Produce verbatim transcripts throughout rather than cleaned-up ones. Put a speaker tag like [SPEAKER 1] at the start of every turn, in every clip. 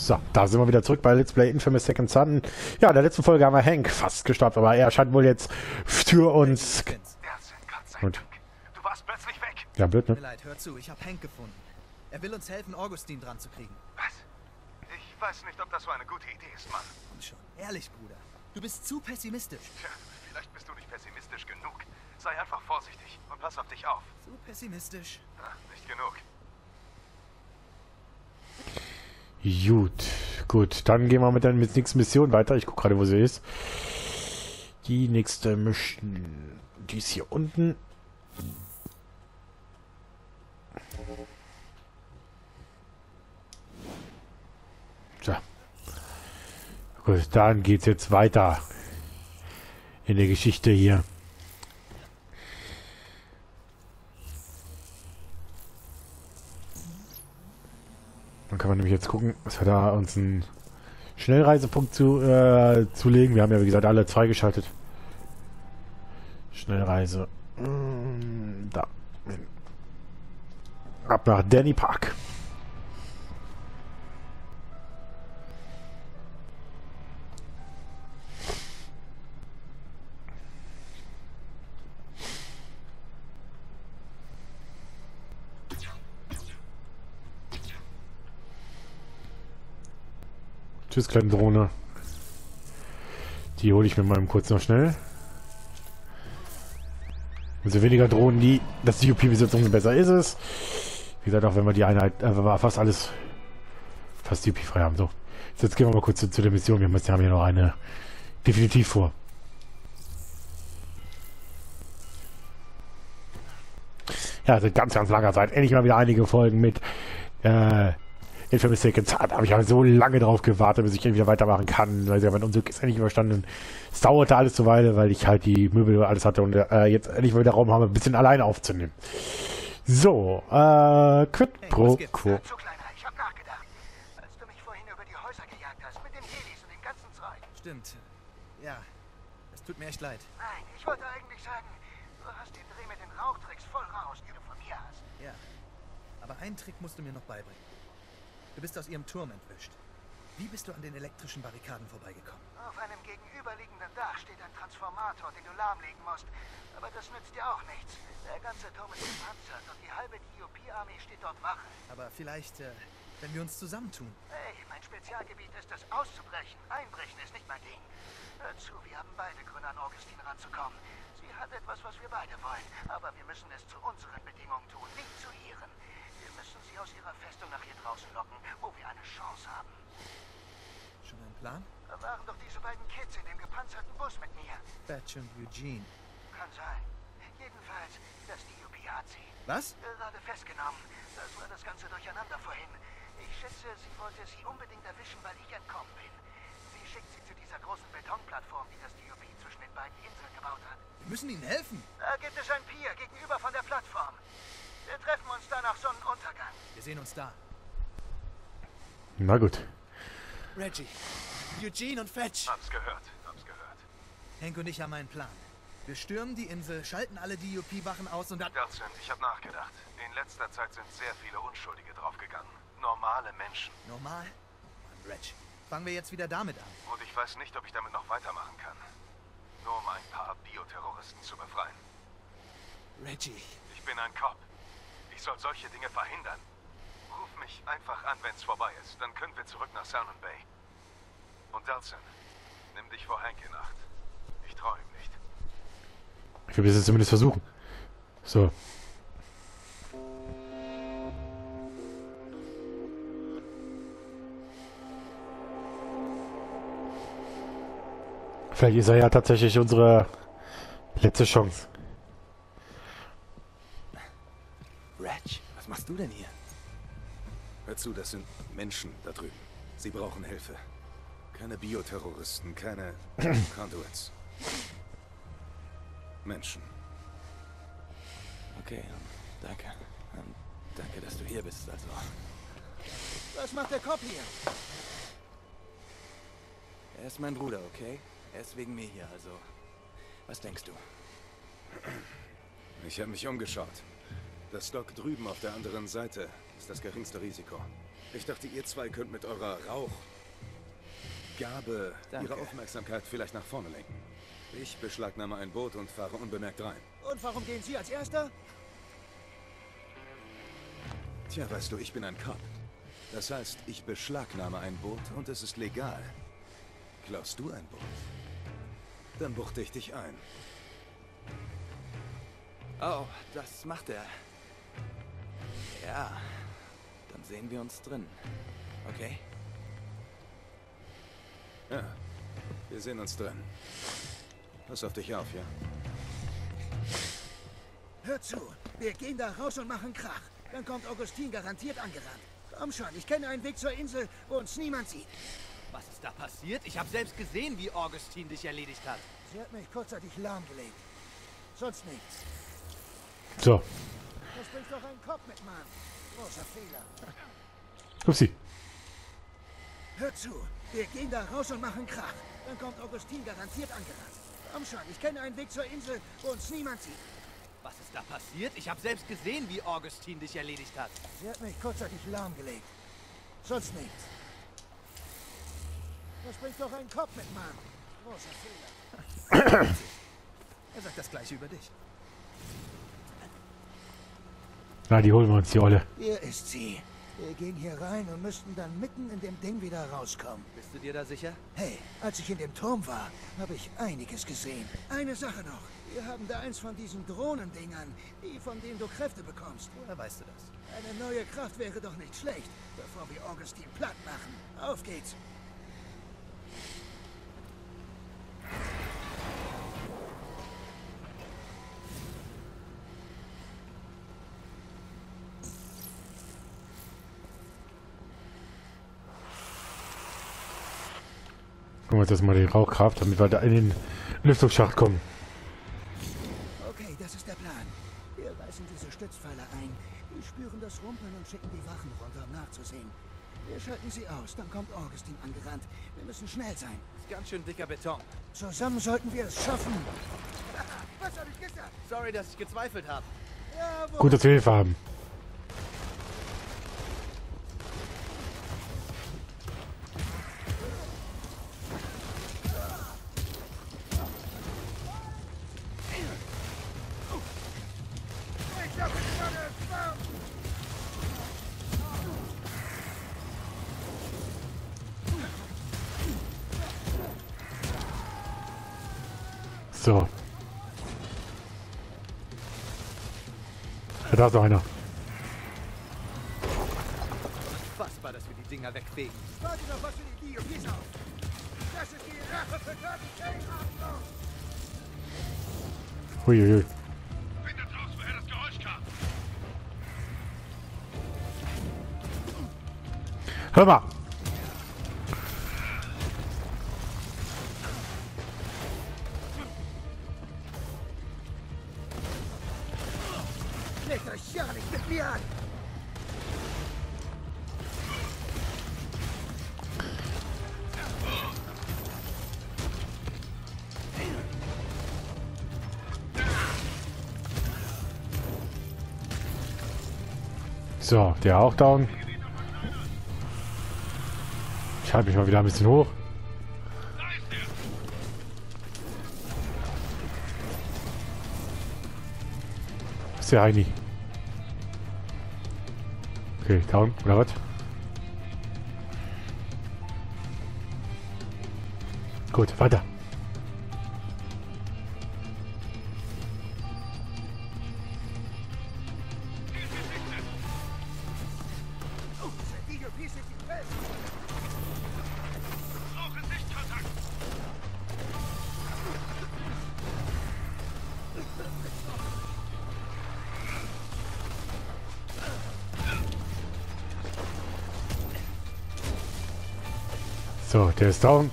[SPEAKER 1] So, da sind wir wieder zurück bei Let's Play Infamous Second Son. Ja, in der letzten Folge haben wir Hank fast gestoppt, aber er scheint wohl jetzt für uns... Gut.
[SPEAKER 2] Du warst plötzlich weg.
[SPEAKER 1] Ja, blöd, ne?
[SPEAKER 3] Tut mir leid, hör zu, ich habe Hank gefunden. Er will uns helfen, Augustin dran zu kriegen.
[SPEAKER 2] Was? Ich weiß nicht, ob das so eine gute Idee ist, Mann.
[SPEAKER 3] Komm schon, ehrlich, Bruder. Du bist zu pessimistisch.
[SPEAKER 2] Tja, vielleicht bist du nicht pessimistisch genug. Sei einfach vorsichtig und pass auf dich auf.
[SPEAKER 3] Zu pessimistisch.
[SPEAKER 2] Ja, nicht genug.
[SPEAKER 1] Gut, gut. Dann gehen wir mit der nächsten Mission weiter. Ich gucke gerade, wo sie ist. Die nächste Mission... Die ist hier unten. So. Gut, dann geht's jetzt weiter in der Geschichte hier. Dann kann man nämlich jetzt gucken, dass wir da uns einen Schnellreisepunkt zu, äh, zulegen. Wir haben ja, wie gesagt, alle zwei geschaltet. Schnellreise. Da. Ab nach Danny Park. Tschüss, kleine Drohne. Die hole ich mir mal kurz noch schnell. Umso weniger Drohnen, die das D U P besitzt, umso besser ist es. Wie gesagt, auch wenn wir die Einheit, äh, wenn wir fast alles, fast D U P frei haben. So, jetzt gehen wir mal kurz zu, zu der Mission. Wir müssen, haben hier noch eine definitiv vor. Ja, seit ganz, ganz langer Zeit. Endlich mal wieder einige Folgen mit äh, Infamous Second Son. Da habe ich aber so lange drauf gewartet, bis ich wieder weitermachen kann. Weil ja, mein Unglück ist endlich überstanden. Es dauerte alles so Weile, weil ich halt die Möbel und alles hatte und äh, jetzt endlich mal wieder Raum habe, ein bisschen alleine aufzunehmen. So, äh, Quid pro Quo.
[SPEAKER 2] So, Kleiner, ich hab nachgedacht. Als du mich vorhin über die Häuser gejagt hast, mit den Helis und dem ganzen Zeug.
[SPEAKER 3] Stimmt. Ja, es tut mir echt leid.
[SPEAKER 2] Nein, ich wollte eigentlich sagen, du hast den Dreh mit den Rauchtricks voll raus, die du von mir hast.
[SPEAKER 3] Ja, aber einen Trick musst du mir noch beibringen. Du bist aus ihrem Turm entwischt. Wie bist du an den elektrischen Barrikaden vorbeigekommen?
[SPEAKER 2] Auf einem gegenüberliegenden Dach steht ein Transformator, den du lahmlegen musst. Aber das nützt dir auch nichts. Der ganze Turm ist gepanzert und die halbe D U P-Armee steht dort Wache.
[SPEAKER 3] Aber vielleicht, äh, wenn wir uns zusammentun.
[SPEAKER 2] Hey, mein Spezialgebiet ist es, auszubrechen. Einbrechen ist nicht mein Ding. Hör zu, wir haben beide Gründe, an Augustin ranzukommen. Sie hat etwas, was wir beide wollen. Aber wir müssen es zu unseren Bedingungen tun, nicht zu ihren. Wir müssen sie aus ihrer Festung nach hier draußen locken, wo wir eine Chance haben.
[SPEAKER 3] Schon ein Plan?
[SPEAKER 2] Da waren doch diese beiden Kids in dem gepanzerten Bus mit mir.
[SPEAKER 3] Batch und Eugene.
[SPEAKER 2] Kann sein. Jedenfalls, das D U P hat sie.
[SPEAKER 3] Was?
[SPEAKER 2] Gerade festgenommen. Das war das ganze Durcheinander vorhin. Ich schätze, sie wollte sie unbedingt erwischen, weil ich entkommen bin. Sie schickt sie zu dieser großen Betonplattform, die das D U P zwischen den beiden Inseln gebaut hat.
[SPEAKER 3] Wir müssen ihnen helfen.
[SPEAKER 2] Da gibt es ein Pier gegenüber von der Plattform. Wir treffen uns da nach Sonnenuntergang.
[SPEAKER 3] Wir sehen uns da.
[SPEAKER 1] Na gut.
[SPEAKER 3] Reggie, Eugene und Fetch.
[SPEAKER 2] Hab's gehört, hab's gehört.
[SPEAKER 3] Hank und ich haben einen Plan. Wir stürmen die Insel, schalten alle D U P-Wachen aus und dann...
[SPEAKER 2] Dodson, ich hab nachgedacht. In letzter Zeit sind sehr viele Unschuldige draufgegangen. Normale Menschen.
[SPEAKER 3] Normal? Mann, Reg. Fangen wir jetzt wieder damit an.
[SPEAKER 2] Und ich weiß nicht, ob ich damit noch weitermachen kann. Nur um ein paar Bioterroristen zu befreien.
[SPEAKER 3] Reggie.
[SPEAKER 2] Ich bin ein Cop. Ich soll solche Dinge verhindern. Ruf mich einfach an, wenn's vorbei ist. Dann können wir zurück nach Salmon Bay. Und Dodson, nimm dich vor Hank in Acht. Ich trau ihm nicht.
[SPEAKER 1] Ich will es zumindest versuchen. So. Vielleicht ist er ja tatsächlich unsere letzte Chance.
[SPEAKER 4] Reg, was machst du denn hier? Hör zu, das sind Menschen da drüben. Sie brauchen Hilfe. Keine Bioterroristen, keine Conduits. Menschen.
[SPEAKER 5] Okay, danke. Danke, dass du hier bist, also.
[SPEAKER 3] Was macht der Cop hier?
[SPEAKER 5] Er ist mein Bruder, okay? Er ist wegen mir hier, also. Was denkst du?
[SPEAKER 4] Ich habe mich umgeschaut. Das Dock drüben auf der anderen Seite ist das geringste Risiko. Ich dachte, ihr zwei könnt mit eurer Rauchgabe
[SPEAKER 5] Danke.
[SPEAKER 4] ihre Aufmerksamkeit vielleicht nach vorne lenken. Ich beschlagnahme ein Boot und fahre unbemerkt rein.
[SPEAKER 2] Und warum gehen Sie als Erster?
[SPEAKER 4] Tja, weißt du, ich bin ein Cop. Das heißt, ich beschlagnahme ein Boot und es ist legal. Klaust du ein Boot? Dann buchte ich dich ein.
[SPEAKER 5] Oh, das macht er. Ja, dann sehen wir uns drin. Okay?
[SPEAKER 4] Ja, wir sehen uns drin. Pass auf dich auf, ja?
[SPEAKER 2] Hört zu, wir gehen da raus und machen Krach. Dann kommt Augustin garantiert angerannt. Komm schon, ich kenne einen Weg zur Insel, wo uns niemand sieht.
[SPEAKER 5] Was ist da passiert? Ich habe selbst gesehen, wie Augustin dich erledigt hat.
[SPEAKER 2] Sie hat mich kurzzeitig lahmgelegt. Sonst nichts.
[SPEAKER 1] So.
[SPEAKER 2] Das bringt doch einen Kopf mit, Mann. Großer Fehler.
[SPEAKER 1] Upsi.
[SPEAKER 2] Hört zu, wir gehen da raus und machen Krach. Dann kommt Augustin garantiert angerannt. Komm schon, ich kenne einen Weg zur Insel, wo uns niemand sieht.
[SPEAKER 5] Was ist da passiert? Ich habe selbst gesehen, wie Augustin dich erledigt hat.
[SPEAKER 2] Sie hat mich kurzzeitig lahmgelegt. Sonst nichts. Das bringt doch einen Kopf mit, Mann. Großer Fehler.
[SPEAKER 3] Er sagt das gleiche über dich.
[SPEAKER 1] Na, die holen wir uns, die Olle.
[SPEAKER 2] Hier ist sie. Wir gehen hier rein und müssten dann mitten in dem Ding wieder rauskommen.
[SPEAKER 5] Bist du dir da sicher?
[SPEAKER 2] Hey, als ich in dem Turm war, habe ich einiges gesehen. Eine Sache noch. Wir haben da eins von diesen Drohnendingern, die von denen du Kräfte bekommst.
[SPEAKER 3] Woher weißt du das?
[SPEAKER 2] Eine neue Kraft wäre doch nicht schlecht, bevor wir Augustin platt machen. Auf geht's.
[SPEAKER 1] Gucken wir uns jetzt mal die Rauchkraft, damit wir da in den Lüftungsschacht kommen.
[SPEAKER 2] Okay, das ist der Plan. Wir reißen diese Stützpfeiler ein. Wir spüren das Rumpeln und schicken die Wachen runter, um nachzusehen. Wir schalten sie aus, dann kommt Augustin angerannt. Wir müssen schnell sein.
[SPEAKER 5] Ist ganz schön dicker Beton.
[SPEAKER 2] Zusammen sollten wir es schaffen. Was habe ich gesagt?
[SPEAKER 5] Sorry, dass ich gezweifelt habe.
[SPEAKER 2] Jawohl.
[SPEAKER 1] Gut, dass wir Hilfe haben.
[SPEAKER 2] Ich glaube, die Sonne ist warm.
[SPEAKER 1] So. Ja, da ist noch einer.
[SPEAKER 5] Fassbar, dass wir die Dinger wegfegen.
[SPEAKER 2] Warte noch was für die D O Ps auf. Das ist die Rache für Curtis Kane. Achtung!
[SPEAKER 1] Huiuiui.
[SPEAKER 6] Findet raus, woher das Geräusch kam.
[SPEAKER 1] Hör mal.
[SPEAKER 2] Legt euch ja nicht mit mir an.
[SPEAKER 1] So, der auch down. Ich halte mich mal wieder ein bisschen hoch.
[SPEAKER 6] Da ist er.
[SPEAKER 1] Ist der Heini? Okay, down, oder was? Gut, weiter.
[SPEAKER 2] Oh, diese D O Ps sind die fest.
[SPEAKER 6] Brauchen Sichtkontakt.
[SPEAKER 1] So, der ist down.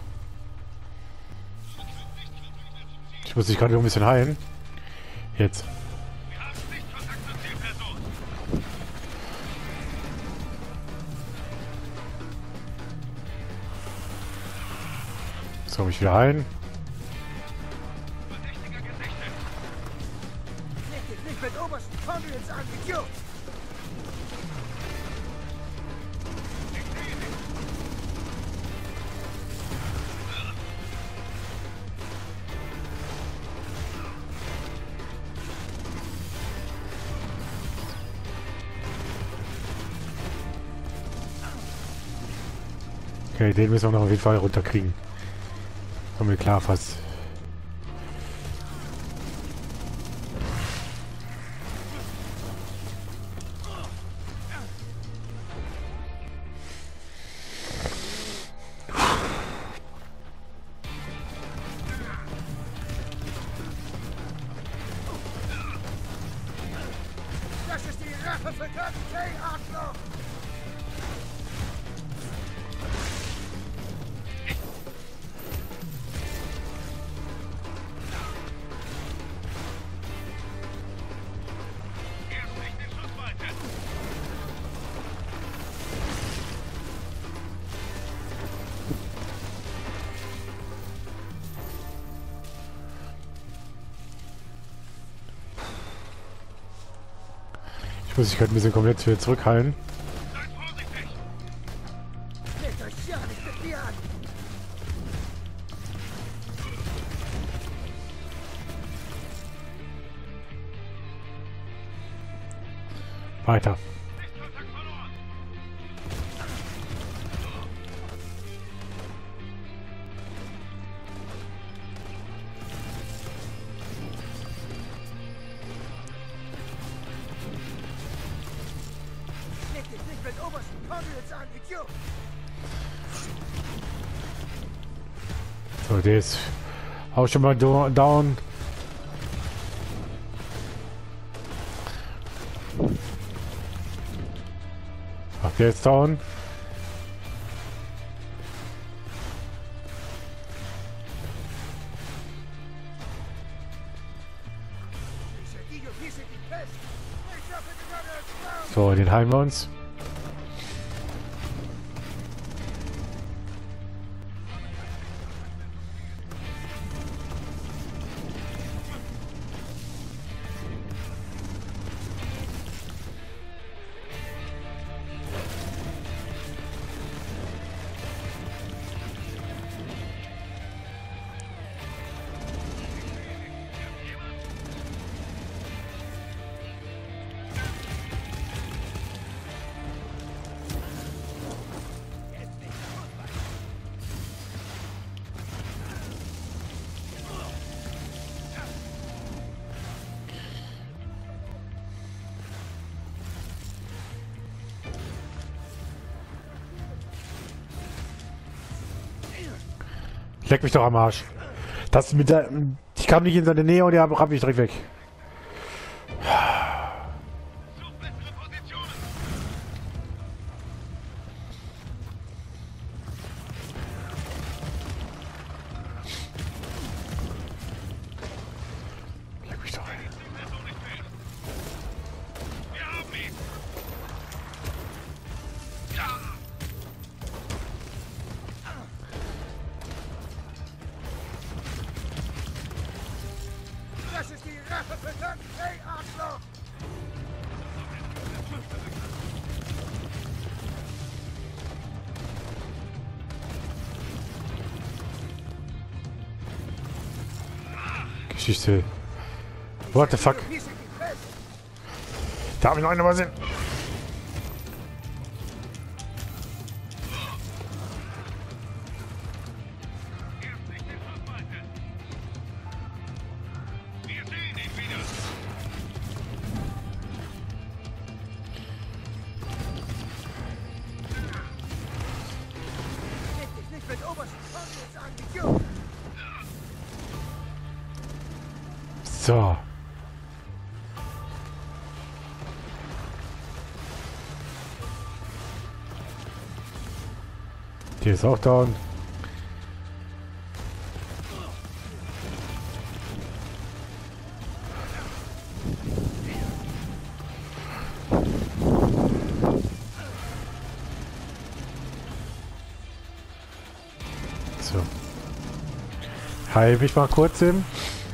[SPEAKER 1] Ich muss mich gerade noch ein bisschen heilen. Jetzt.
[SPEAKER 6] Wir haben Sichtkontakt zur Zielperson.
[SPEAKER 1] So, mich wieder heilen.
[SPEAKER 6] Verdächtiger gesichtet.
[SPEAKER 2] Leg dich nicht mit obersten Conduits an, Idiot.
[SPEAKER 1] Okay, den müssen wir noch auf jeden Fall runterkriegen. Kommt mir klar fast.
[SPEAKER 2] Das ist die Rache für Kapitän Arschloch!
[SPEAKER 6] Er ist nicht in Schussweite.
[SPEAKER 1] Ich muss mich gerade ein bisschen komplett wieder zurückhalten.
[SPEAKER 6] Seid vorsichtig.
[SPEAKER 2] Legt euch ja nicht mit mir an!
[SPEAKER 1] Weiter.
[SPEAKER 6] Sichtkontakt verloren.
[SPEAKER 2] Leg dich nicht mit obersten Conduits an, Idiot!
[SPEAKER 1] So, der ist auch schon mal do down. Ach, der ist down.
[SPEAKER 2] Ich ergehe Wiese die Pest! Ich hoffe, die Sonne ist warm!
[SPEAKER 1] So, den heilen wir uns. Leck mich doch am Arsch. Das mit der... Ich kam nicht in seine Nähe und er hat mich direkt weg.
[SPEAKER 6] Sucht bessere Positionen.
[SPEAKER 1] Leck mich doch ein.
[SPEAKER 6] Die Person nicht fehlt. Wir haben ihn. Ja.
[SPEAKER 2] Das ist die Rache für Kapitän Arschloch!
[SPEAKER 1] Geschichte. What the fuck?
[SPEAKER 2] Wiese die Pest!
[SPEAKER 1] Da habe ich noch eine mal sehen.
[SPEAKER 6] Er ist nicht in Schussweite. Wir sehen ihn wieder.
[SPEAKER 2] Leg dich nicht mit obersten Conduits an, Idiot!
[SPEAKER 1] So. Die ist auch down. So. Heil mich mal kurz hin.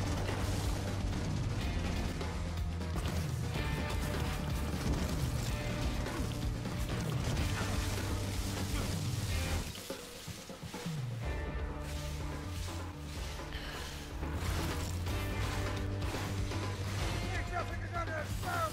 [SPEAKER 2] Ich hoffe, die Sonne ist warm!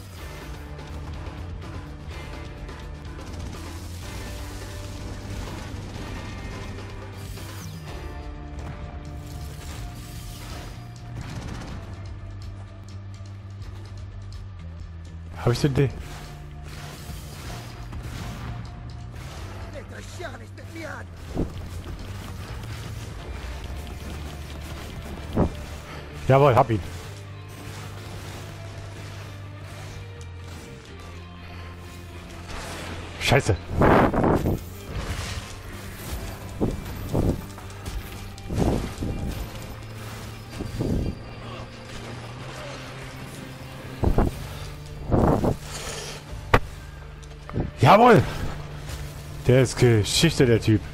[SPEAKER 1] Habe ich denn den?
[SPEAKER 2] Legt euch ja nicht mit mir an.
[SPEAKER 1] Jawohl, hab ihn. Scheiße. Jawohl! Der ist Geschichte, der Typ.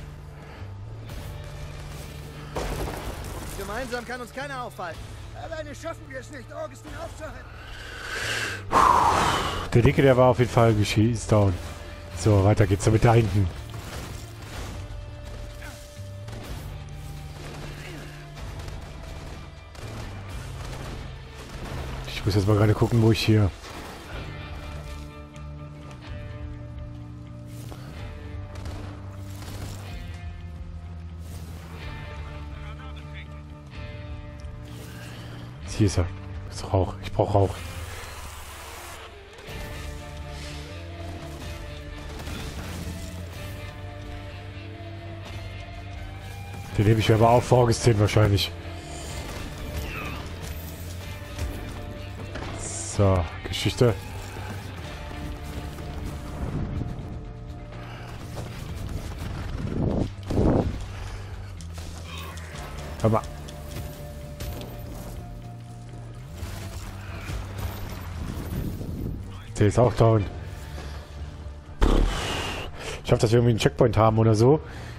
[SPEAKER 3] Gemeinsam kann uns keiner aufhalten.
[SPEAKER 2] Alleine schaffen wir es nicht, Augustin aufzuhalten.
[SPEAKER 1] Der Dicke, der war auf jeden Fall geschießt down. So, weiter geht's damit da hinten. Ich muss jetzt mal gerade gucken, wo ich hier... Hier ist er. Das ist Rauch. Ich brauche Rauch. Den nehme ich mir aber auch vorgesehen wahrscheinlich. So, Geschichte. Hör mal. Der ist auch down. Ich hoffe, dass wir irgendwie einen Checkpoint haben oder so.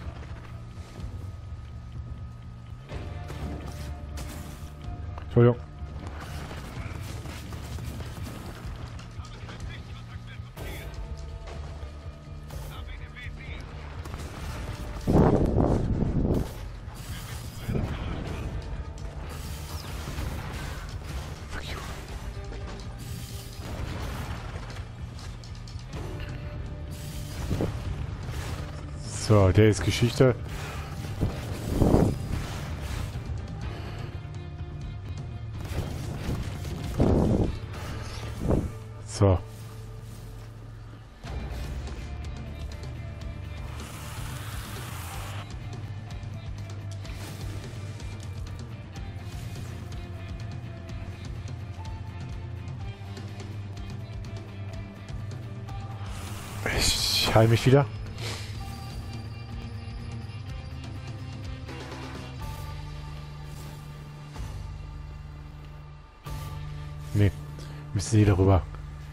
[SPEAKER 1] Entschuldigung. So, der ist Geschichte. So. Ich heile mich wieder. Nee, müssen Sie darüber.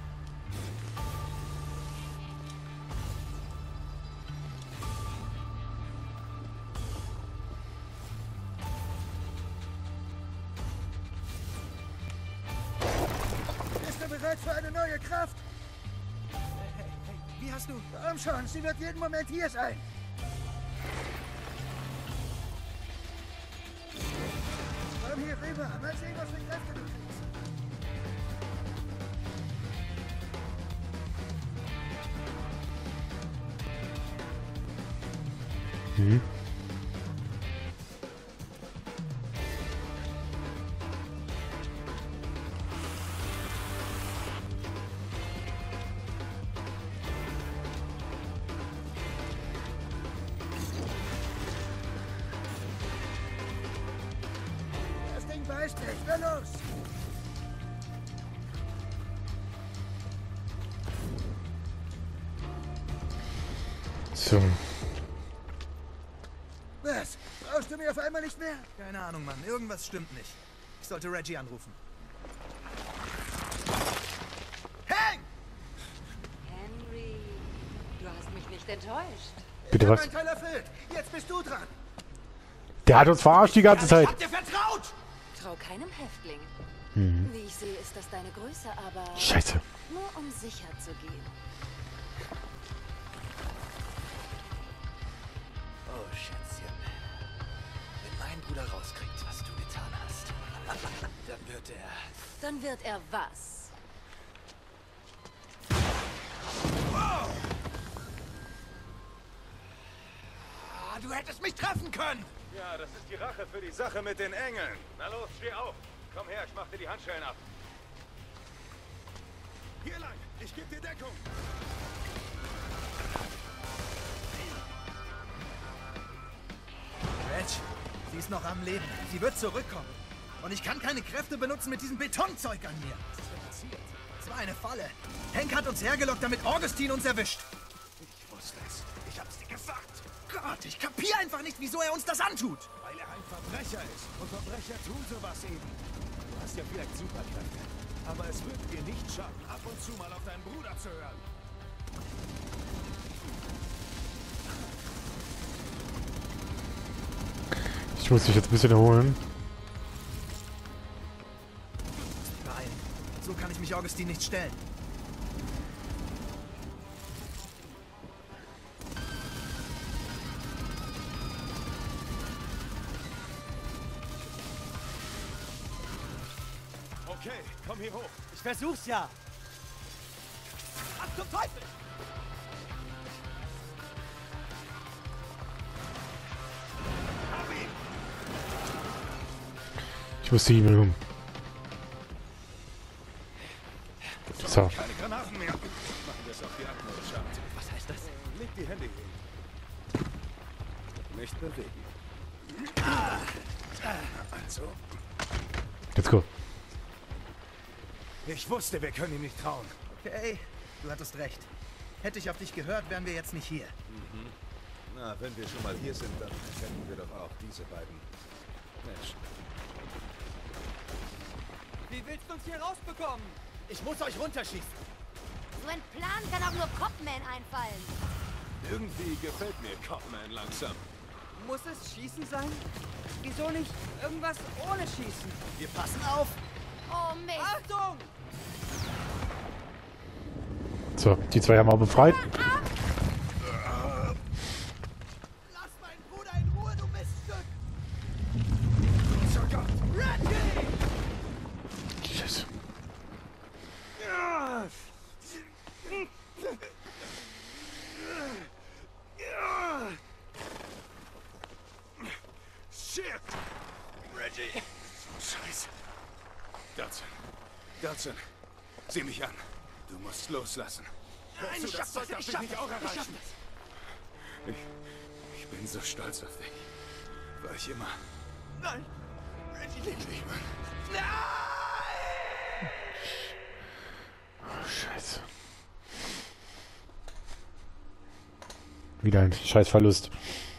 [SPEAKER 2] Bist du bereit für eine neue Kraft?
[SPEAKER 3] Hey, hey, hey, wie hast du...
[SPEAKER 2] Komm schon, sie wird jeden Moment hier sein. Komm hier rüber, mal sehen, was für Kräfte du kriegst.
[SPEAKER 1] Mhm.
[SPEAKER 2] Das Ding beißt dich, na los!
[SPEAKER 1] So.
[SPEAKER 2] Was? Brauchst du mir auf einmal nicht mehr?
[SPEAKER 3] Keine Ahnung, Mann. Irgendwas stimmt nicht. Ich sollte Reggie anrufen. Hey!
[SPEAKER 7] Henry, du hast mich nicht enttäuscht.
[SPEAKER 1] Bitte
[SPEAKER 2] Ich hab
[SPEAKER 1] was?
[SPEAKER 2] meinen Teil erfüllt. Jetzt bist du dran.
[SPEAKER 1] Der hat uns verarscht die ganze Zeit.
[SPEAKER 2] Ich hab dir vertraut!
[SPEAKER 7] Trau keinem Häftling.
[SPEAKER 1] Mhm.
[SPEAKER 7] Wie ich sehe, ist das deine Größe, aber
[SPEAKER 1] Scheiße.
[SPEAKER 7] nur um sicher zu gehen.
[SPEAKER 5] Oh, Schätzchen. Wenn mein Bruder rauskriegt, was du getan hast, dann wird er...
[SPEAKER 7] Dann wird er was?
[SPEAKER 5] Ah, du hättest mich treffen können!
[SPEAKER 4] Ja, das ist die Rache für die Sache mit den Engeln. Na los, steh auf. Komm her, ich mach dir die Handschellen ab. Hier lang! Ich gebe dir Deckung!
[SPEAKER 3] Reg, sie ist noch am Leben. Sie wird zurückkommen. Und ich kann keine Kräfte benutzen mit diesem Betonzeug an mir. Was ist denn passiert? Es war eine Falle. Hank hat uns hergelockt, damit Augustin uns erwischt.
[SPEAKER 4] Ich wusste es. Ich hab's dir gesagt.
[SPEAKER 3] Gott, ich kapiere einfach nicht, wieso er uns das antut.
[SPEAKER 4] Weil er ein Verbrecher ist. Und Verbrecher tun sowas eben. Du hast ja vielleicht Superkräfte. Aber es würde dir nicht schaden, ab und zu mal auf deinen Bruder zu hören.
[SPEAKER 1] Ich muss mich jetzt ein bisschen erholen.
[SPEAKER 3] Nein, so kann ich mich Augustin nicht stellen.
[SPEAKER 4] Okay, komm hier hoch.
[SPEAKER 8] Ich versuch's ja. Ach zum Teufel!
[SPEAKER 1] Ich muss die E-Mail um. So.
[SPEAKER 4] Keine Granaten mehr. Machen wir es auf die Aktenschalt.
[SPEAKER 8] Was heißt das?
[SPEAKER 4] Leg die Hände hin. Nicht bewegen. Also,
[SPEAKER 1] Let's go.
[SPEAKER 4] ich wusste, wir können ihm nicht trauen.
[SPEAKER 3] Okay, du hattest recht. Hätte ich auf dich gehört, wären wir jetzt nicht hier.
[SPEAKER 4] Na, wenn wir schon mal hier sind, dann kennen wir doch auch diese beiden Menschen.
[SPEAKER 8] Wie willst du uns hier rausbekommen? Ich muss euch runterschießen.
[SPEAKER 9] So ein Plan kann auch nur Copman einfallen.
[SPEAKER 4] Irgendwie gefällt mir Copman langsam.
[SPEAKER 8] Muss es Schießen sein? Wieso nicht irgendwas ohne Schießen?
[SPEAKER 3] Wir passen auf.
[SPEAKER 9] Oh Mist.
[SPEAKER 8] Achtung!
[SPEAKER 1] So, die zwei haben wir befreit.
[SPEAKER 3] Lass meinen Bruder in Ruhe, du Miststück.
[SPEAKER 4] Großer Gott!
[SPEAKER 1] Jesus.
[SPEAKER 4] Shit! Reggie! Scheiße. Dodson. Dodson. Sieh mich an. Du musst loslassen. Hörst du, das Zeug darf dich nicht auch erreichen. Ich, ich bin so stolz auf dich. War ich immer.
[SPEAKER 8] Nein!
[SPEAKER 4] Reggie, lieb dich, Mann.
[SPEAKER 1] Scheiße. Wieder ein Scheißverlust.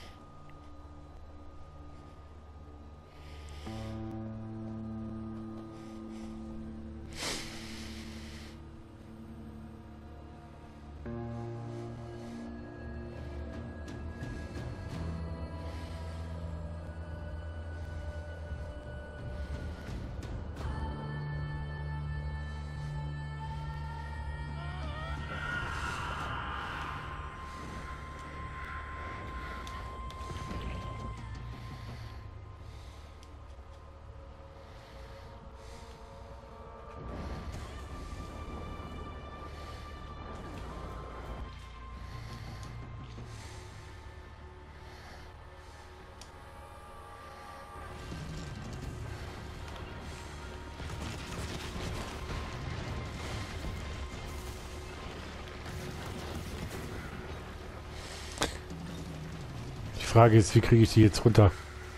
[SPEAKER 1] Die Frage ist, wie kriege ich die jetzt runter?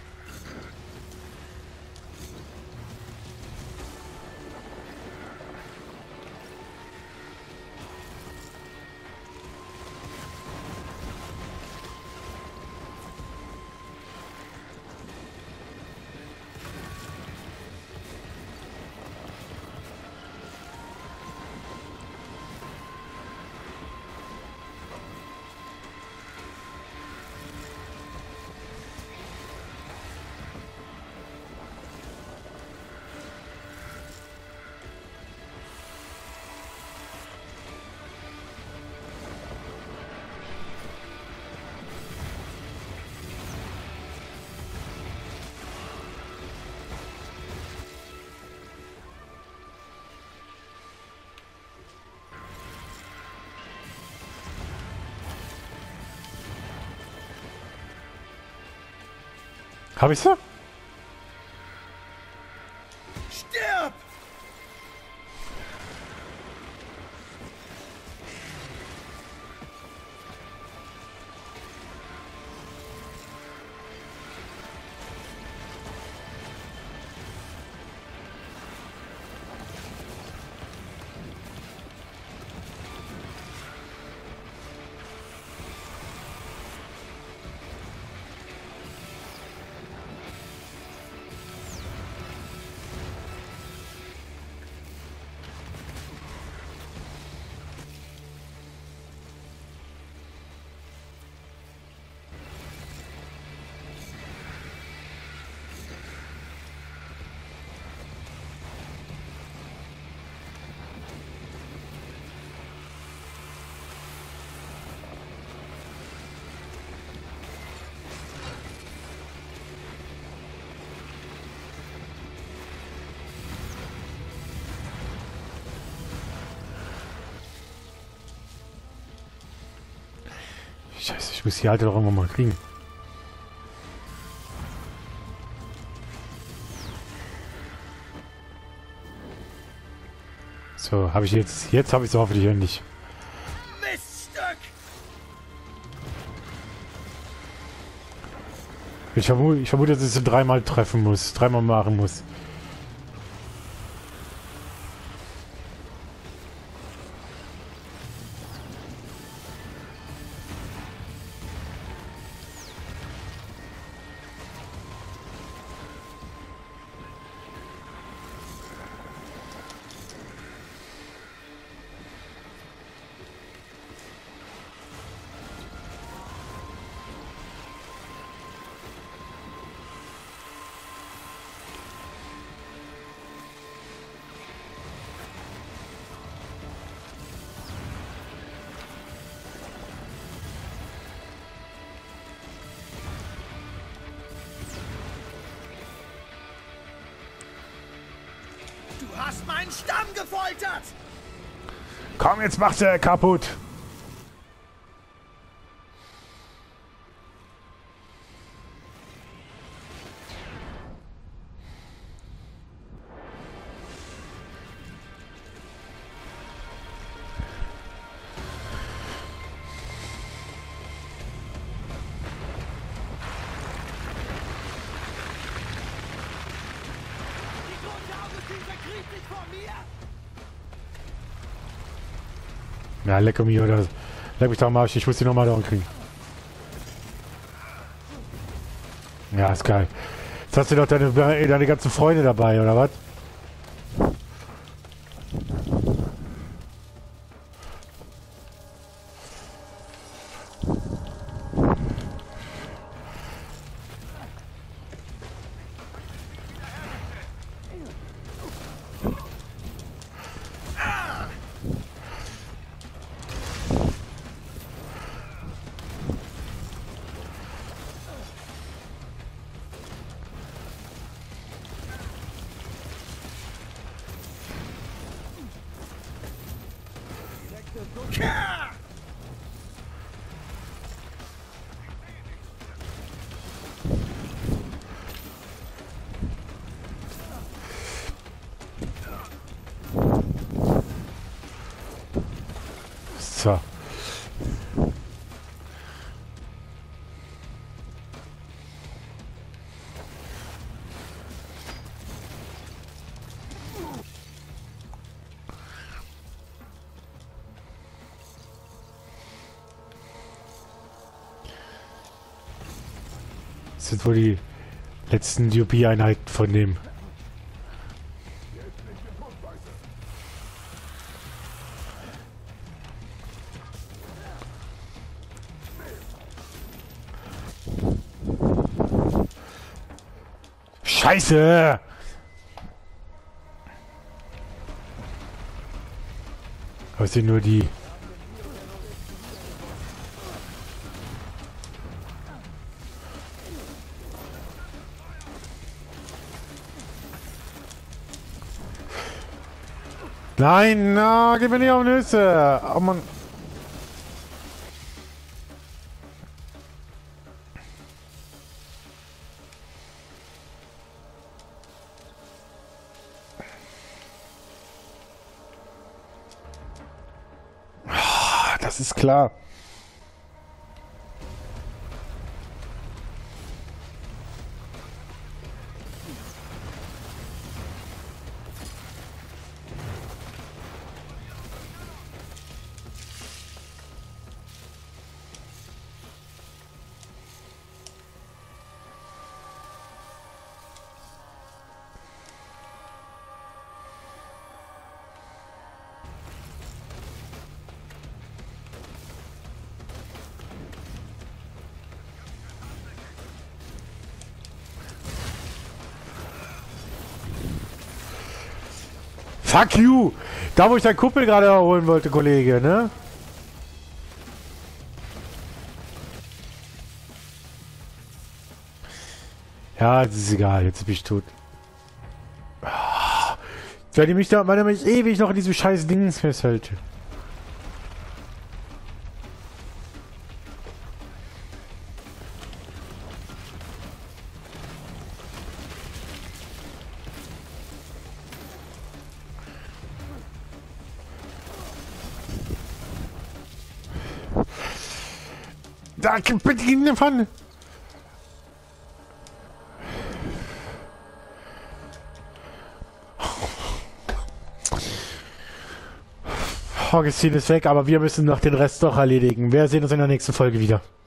[SPEAKER 1] Hab ich sie?
[SPEAKER 3] Stirb!
[SPEAKER 1] Ich muss die alte doch irgendwann mal kriegen. So, habe ich jetzt... Jetzt habe ich es hoffentlich endlich.
[SPEAKER 3] Miststück!
[SPEAKER 1] Ich vermute, ich vermute, dass ich es dreimal treffen muss. Dreimal machen muss.
[SPEAKER 3] Du hast meinen Stamm gefoltert!
[SPEAKER 1] Komm, jetzt macht er kaputt. Ja, lecker mir oder leck mich doch am Arsch, ich muss die nochmal da kriegen. Ja, ist geil. Jetzt hast du doch deine, deine ganzen Freunde dabei, oder was? So. Das sind wohl die letzten D O P-Einheiten von dem. Scheiße! Aber es sind nur die... Nein, na, gib mir nicht auf Nüsse! Oh Mann. Das ist klar. Fuck you! Da, wo ich dein Kumpel gerade erholen wollte, Kollege, ne? Ja, das ist egal, jetzt bin ich tot. Weil die mich da, weil er mich ewig noch in diesem scheiß Ding festhält. Da, bitte gehen davon! Augustin ist weg, aber wir müssen noch den Rest doch erledigen. Wir sehen uns in der nächsten Folge wieder.